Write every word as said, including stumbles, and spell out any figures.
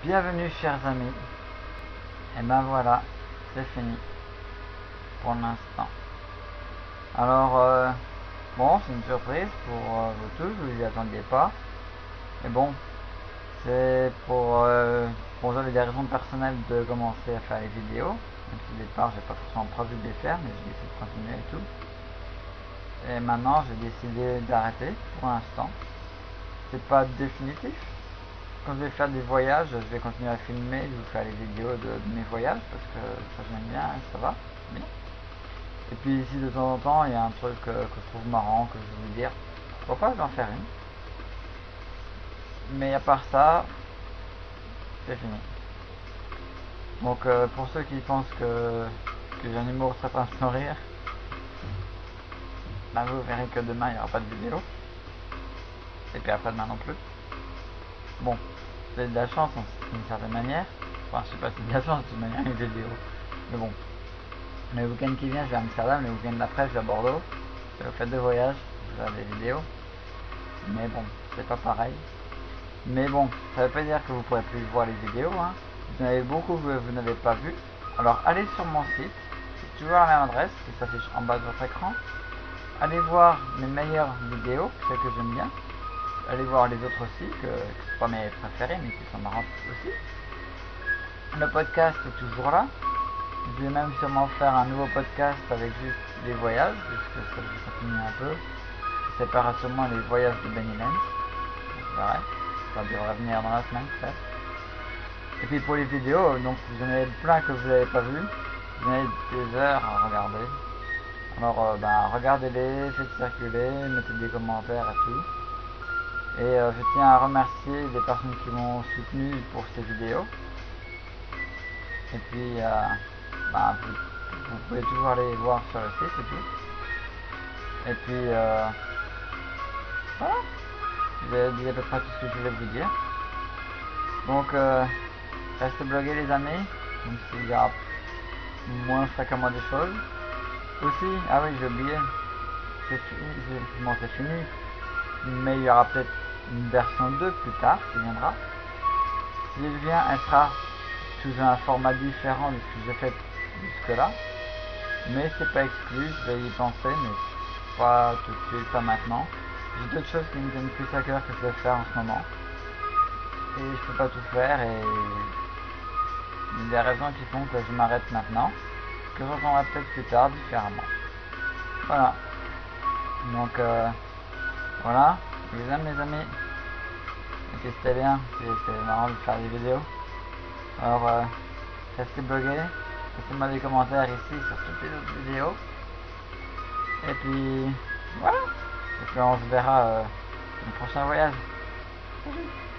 Bienvenue chers amis. Et ben voilà, c'est fini pour l'instant. Alors euh, bon, c'est une surprise pour euh, vous tous, vous n'y attendiez pas. Mais bon, c'est pour euh, bon, j'avais des raisons personnelles de commencer à faire les vidéos. Même si au départ j'ai pas forcément prévu de les faire, mais j'ai décidé de continuer et tout. Et maintenant j'ai décidé d'arrêter pour l'instant. C'est pas définitif. Quand je vais faire des voyages, je vais continuer à filmer, je vais vous faire les vidéos de, de mes voyages parce que ça j'aime bien, ça va bien. Et puis si de temps en temps il y a un truc euh, que je trouve marrant, que je veux vous dire, pourquoi pas je vais en faire une. Mais à part ça, c'est fini. Donc euh, pour ceux qui pensent que, que j'ai un humour très pince sans rire, bah vous verrez que demain il n'y aura pas de vidéo. Et puis après demain non plus. Bon, c'est de la chance d'une certaine manière. Enfin, je sais pas si c'est de la chance d'une manière une vidéo. Mais bon. Le week-end qui vient, je vais à Amsterdam. Le week-end d'après, je vais à Bordeaux. Je vais faire deux voyages. Je vais faire des vidéos. Mais bon, c'est pas pareil. Mais bon, ça veut pas dire que vous pourrez plus voir les vidéos. Hein. Vous en avez beaucoup que vous n'avez pas vu. Alors, allez sur mon site. C'est toujours la même adresse qui s'affiche en bas de votre écran. Allez voir mes meilleures vidéos, celles que j'aime bien. Allez voir les autres aussi, que, que ce sont pas mes préférés, mais qui sont marrantes aussi. Le podcast est toujours là. Je vais même sûrement faire un nouveau podcast avec juste les voyages, puisque ça je continue un peu. Ça séparera sûrement les voyages de Benny Lens. C'est vrai, ça devrait venir dans la semaine peut-être. Et puis pour les vidéos, donc vous en avez plein que vous n'avez pas vu. Vous en avez des heures à regarder. Alors euh, bah, regardez-les, faites circuler, mettez des commentaires et tout. Et euh, je tiens à remercier les personnes qui m'ont soutenu pour ces vidéos. Et puis, euh, bah, vous, vous pouvez toujours aller voir sur le site et tout. Et puis, euh, voilà. J'ai dit à peu près tout ce que je voulais vous dire. Donc, euh, restez blogués les amis, même s'il y a moins fréquemment des choses. Aussi, ah oui, j'ai oublié, c'est fini, bon, c'est fini. Mais il y aura peut-être une version deux plus tard qui viendra. Si elle vient, elle sera sous un format différent de ce que j'ai fait jusque là. Mais c'est pas exclu, je vais y penser, mais pas tout de suite, pas maintenant. J'ai d'autres choses qui me tiennent plus à cœur que je vais faire en ce moment. Et je peux pas tout faire et il y a des raisons qui font que je m'arrête maintenant. Que j'entendrai peut-être plus tard différemment. Voilà. Donc euh, voilà, je vous aime les amis. Et puis c'était bien, c'était marrant de faire des vidéos. Alors euh, restez blogués, laissez-moi des commentaires ici sur toutes les autres vidéos. Et puis voilà. Et puis on se verra euh, dans le prochain voyage. Salut.